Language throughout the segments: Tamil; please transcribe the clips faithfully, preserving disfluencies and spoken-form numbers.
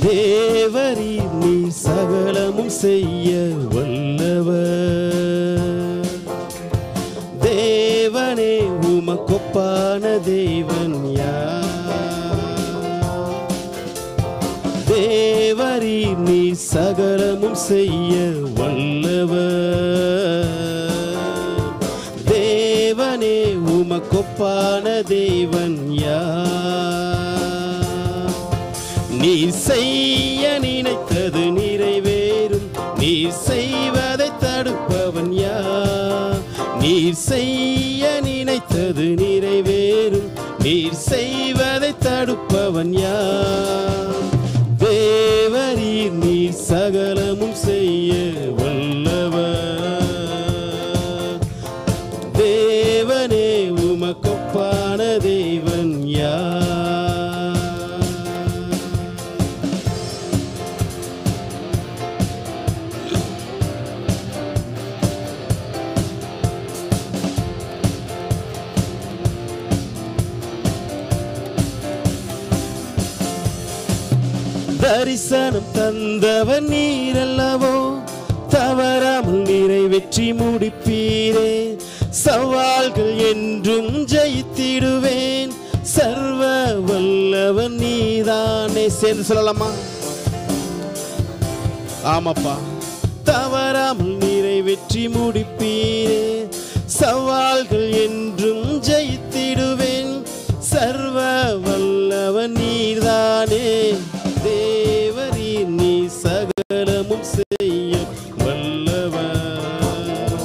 தேவரீர் நீர் சகலமும் செய்ய வல்லவர். தேவனே உமக்கொப்பான தேவன் யார்? தேவரீர் நீர் சகலமும் செய்ய வல்லவர். தேவனே உமக்கொப்பான தேவன் யார்? நீர் செய்ய நினைத்தது நிறைவேறும். நீர் செய்வதை தடுப்பவன் யார்? நீர் செய்ய நினைத்தது நிறைவேறும். நீர் செய்வதை தடுப்பவன் யார்? தேவரீர் நீர் சகலமும் செய்ய வல்லவர். தேவனே உமக்கொப்பான தேவன் யார்? தரிசனம் தந்தவன் நீரல்லவோ, தவறாமல் நிறைவேற்றி முடிப்பீரே. சவால்கள் என்றும் ஜெயித்திடுவேன். சர்வ வல்லவன் நீதானே. சேர்ந்து சொல்லலாமா? ஆமாப்பா. தவறாமல் நிறைவேற்றி முடிப்பீரே. சவால்கள் என்றும் ஜெயித்திடுவேன். சர்வ வல்லவன் நீதானே. தேவரீர் நீ சகலமும் செய்ய வல்லவர்.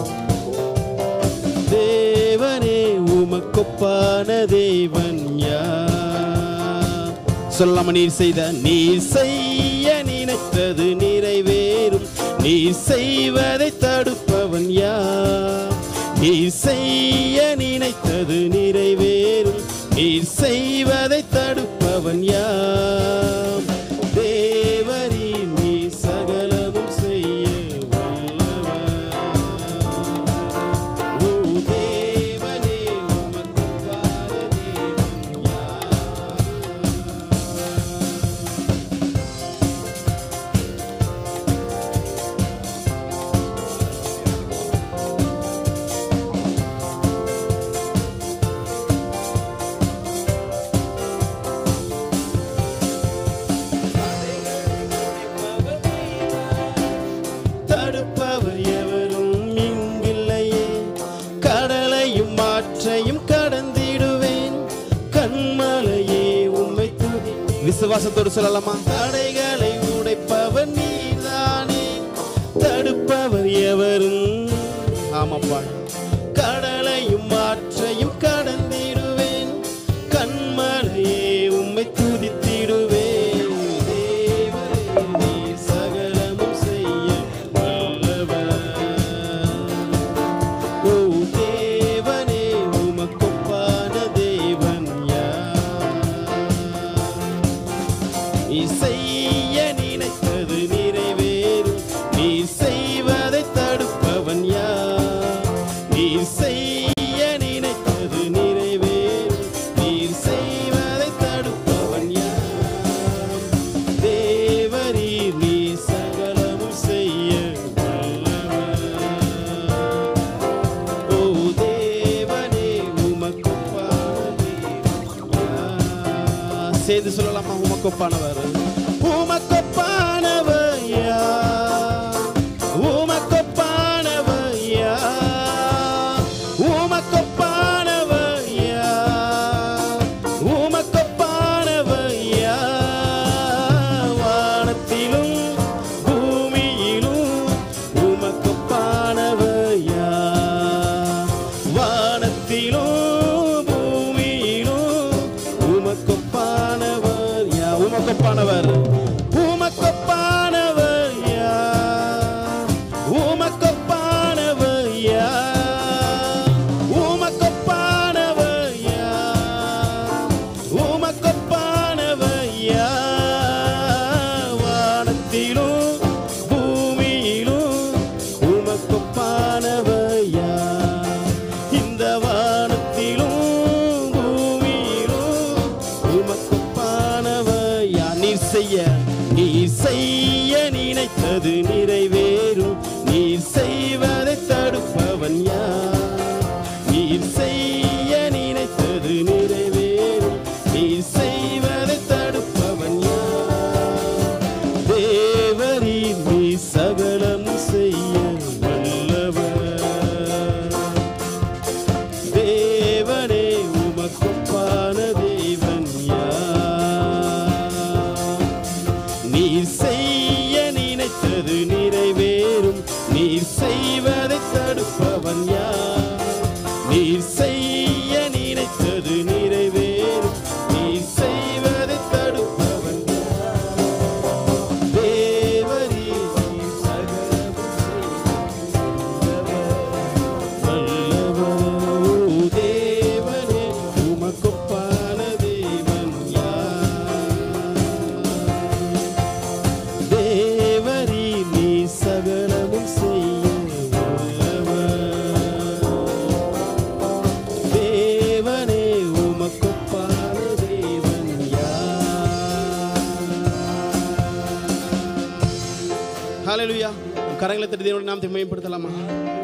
தேவனே உமக்கொப்பான தேவன் யார்? சொல்லாம நீர் செய்த நீர் செய்ய நினைத்தது நிறைவேறும். நீர் செய்வதை தடுப்பவன் யார்? நீர் செய்ய நினைத்தது நிறைவேறும். நீர் செய்வதை தடுப்பவன் யார்? தேவரீர் நீ சகலமும் செய்ய வல்லவர். ஓ தேவனே உமக்கொப்பான தேவன் யார்? தடுப்பவர் எவரும் இங்கில்லையே. கடலையும் மாற்றையும் கடந்திடுவேன். கண்மலையே உம்மை துதி. விசுவாசத்தோடு சொல்லலாமா? தடைகளை உடைப்பவர் நீதானே. தடுப்பவர் எவரும். ஆமாப்பா. கடலையும் மாற்றையும் கடந்திடுவேன். கண்மலையே உம்மை துதித்திடுவேன். செய்ய நினைத்தது நிறைவேறும். நீ செய்வதை தடுப்பவன் யார்? நீ செய்ய நினைத்தது நிறைவேறும். நீ செய்வதை தடுப்பவன் யார்? தேவரீர் நீ சகலமும் செய்ய வல்லவர். ஓ தேவனே உமக்கொப்பான தேவன் யார்? சேர்ந்து சொல்லலாமா? உமக்கொப்பானவர். உமக்கொப்பானவர் யார்? உமக்கொப்பானவர் யார்? உமக்கொப்பானவர் யார்? உமக்கொப்பானவர் யார்? வானத்திலும் பூமியிலும் உமக்கொப்பானவர் யார்? வானத்திலும் பூமியிலும் உமக்கொப்பானவர் யார்? உமக்கொப்பானவர். உமக்கொப்பானவர் யார்? உமக்கொப்பானவர் யார்? உமக்கொப்பானவர் யார்? உமக்கொப்பானவர் யார்? வானத்திலும் பூமியிலும் உமக்கொப்பானவர் யார்? இந்த வானத்திலும் பூமியிலும் உமக்கொப்பானவர் யார்? நீர் செய்ய நீர் செய்ய நினைத்தது நிறைவேறும். நீர் செய்வதை தடுப்பவன் யார்? நீர் செய்ய நினைத்தது நிறைவேறும். நீர் செய்வதை தடுப்பவன் யார்? தேவரீர் நீர் சகலம் செய்ய வல்லவர். தேவனே உமக்கொப்பான தேவன் யார்? நீர் செய்ய நினைத்தது நிறைவேறும். நீர் செய்வதை தடுப்பவன் யார்? நீர் செய்ய நினைத்தது நிறைவேறும். நீர் செய்வதை தடுப்பவன் யார்? தேவரீர் நீர் சகலம் வல்லவர். தேவனே உமக்கொப்பான தேவன் யார்? தேவரீர் நீர் சகலமும் செய்ய வல்லவர். தேவனே உமக்கொப்பான தேவன் யார்? ஹல்லேலூயா. கரங்களை தட்டி தேவனுடைய நாமத்தை மேம்படுத்தலாமா?